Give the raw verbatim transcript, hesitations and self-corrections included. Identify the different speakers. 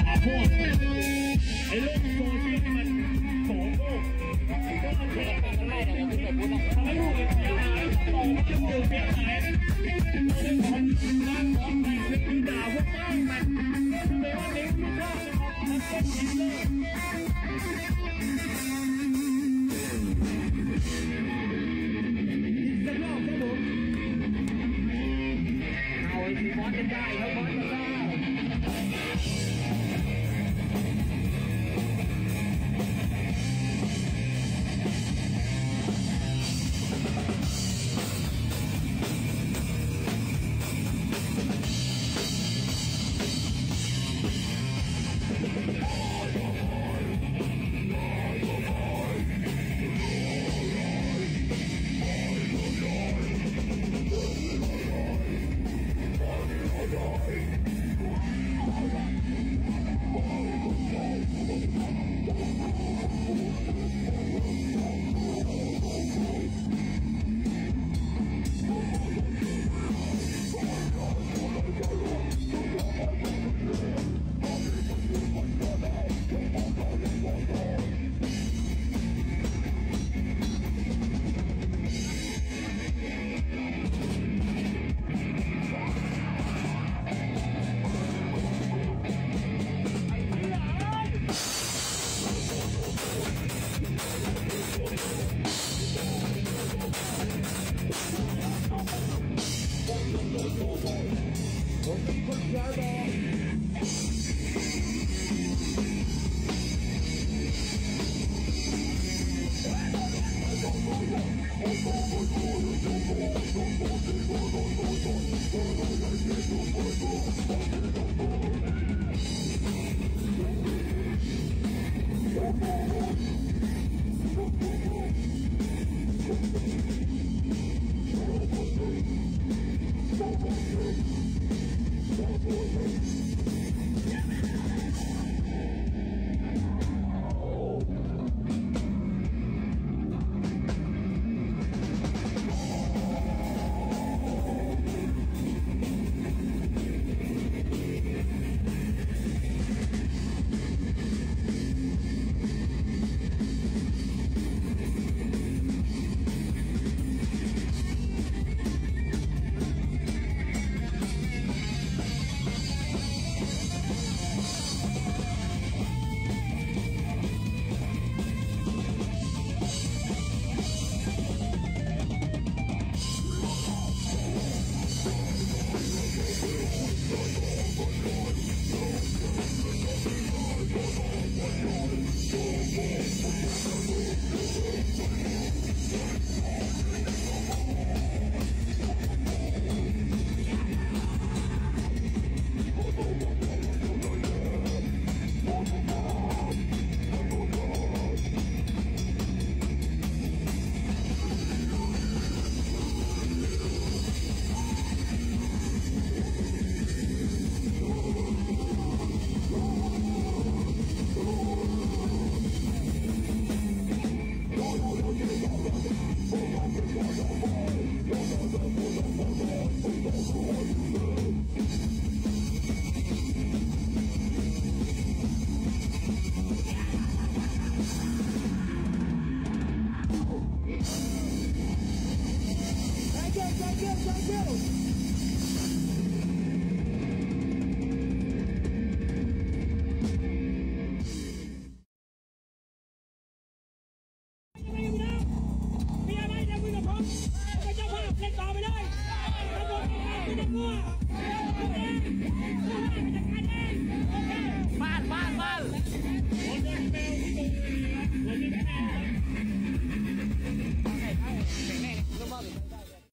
Speaker 1: พวกไอ้โลกโซเชียลมันโสโครกก็มันเป็นอะไรแต่ไม่ได้พูดนะทำให้ลูกเสียหายต่อมาจนเกิดเสียหายเรื่องของน้ำของแต่งคือด่าพวกบ้างมันในวันนี้ลูกชอบนะครับมันเป็นจริงเลยจะรอบครับผมเอาไอ้ที่บอสจะได้ครับบอสจะได้บ้านบ้านบ้าน